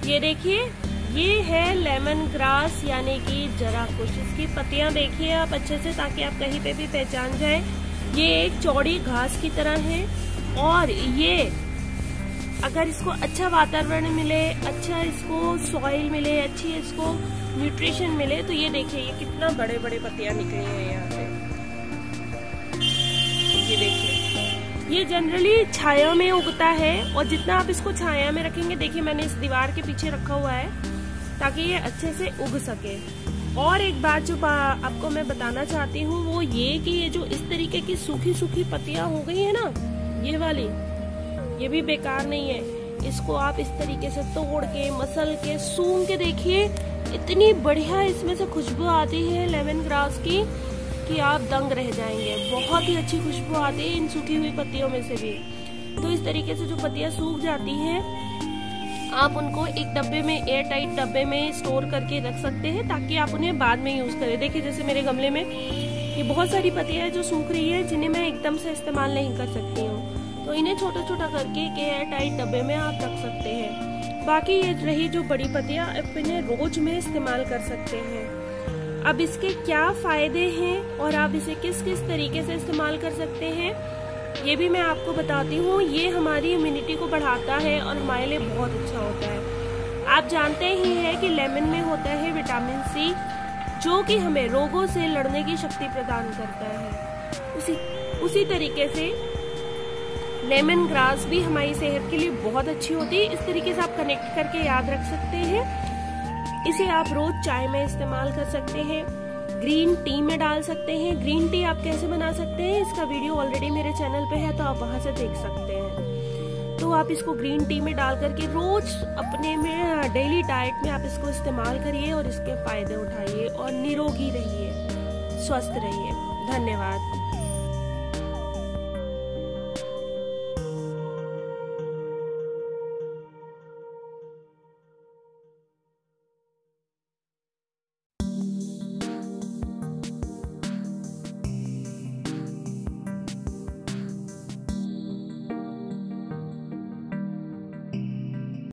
ये देखिए, ये है लेमन ग्रास यानी कि जरा कुछ। इसकी पत्तियां देखिए आप अच्छे से, ताकि आप कहीं पे भी पहचान जाए। ये एक चौड़ी घास की तरह है और ये अगर इसको अच्छा वातावरण मिले, अच्छा इसको सॉइल मिले, अच्छी इसको न्यूट्रिशन मिले, तो ये देखिए ये कितना बड़े बड़े पत्तियां निकली हैं यहाँ पे। ये देखिए, ये जनरली छाया में उगता है और जितना आप इसको छाया में रखेंगे, देखिए मैंने इस दीवार के पीछे रखा हुआ है ताकि ये अच्छे से उग सके। और एक बात जो आपको मैं बताना चाहती हूँ वो ये कि ये जो इस तरीके की सूखी सूखी पत्तियां हो गई है ना, ये वाली, ये भी बेकार नहीं है। इसको आप इस तरीके से तोड़ के, मसल के, सूंघ के देखिए, इतनी बढ़िया इसमें से खुशबू आती है लेमन ग्रास की कि आप दंग रह जाएंगे। बहुत ही अच्छी खुशबू आती है इन सूखी हुई पत्तियों में से भी। तो इस तरीके से जो पत्तियां सूख जाती हैं, आप उनको एक डब्बे में, एयर टाइट डब्बे में स्टोर करके रख सकते हैं ताकि आप उन्हें बाद में यूज करें। देखिए जैसे मेरे गमले में ये बहुत सारी पत्तियां हैं जो सूख रही है, जिन्हें मैं एकदम से इस्तेमाल नहीं कर सकती हूँ, तो इन्हें छोटा छोटा करके एक एयर टाइट डब्बे में आप रख सकते हैं। बाकी ये रही जो बड़ी पत्तियां, आप इन्हें रोज में इस्तेमाल कर सकते हैं। अब इसके क्या फायदे हैं और आप इसे किस किस तरीके से इस्तेमाल कर सकते हैं, ये भी मैं आपको बताती हूँ। ये हमारी इम्यूनिटी को बढ़ाता है और हमारे लिए बहुत अच्छा होता है। आप जानते ही हैं कि लेमन में होता है विटामिन सी, जो कि हमें रोगों से लड़ने की शक्ति प्रदान करता है। उसी तरीके से लेमन ग्रास भी हमारी सेहत के लिए बहुत अच्छी होती है। इस तरीके से आप कनेक्ट करके याद रख सकते हैं। इसे आप रोज चाय में इस्तेमाल कर सकते हैं, ग्रीन टी में डाल सकते हैं। ग्रीन टी आप कैसे बना सकते हैं, इसका वीडियो ऑलरेडी मेरे चैनल पे है, तो आप वहां से देख सकते हैं। तो आप इसको ग्रीन टी में डाल करके रोज अपने में डेली डाइट में आप इसको इस्तेमाल करिए और इसके फायदे उठाइए और निरोगी रहिए, स्वस्थ रहिए। धन्यवाद।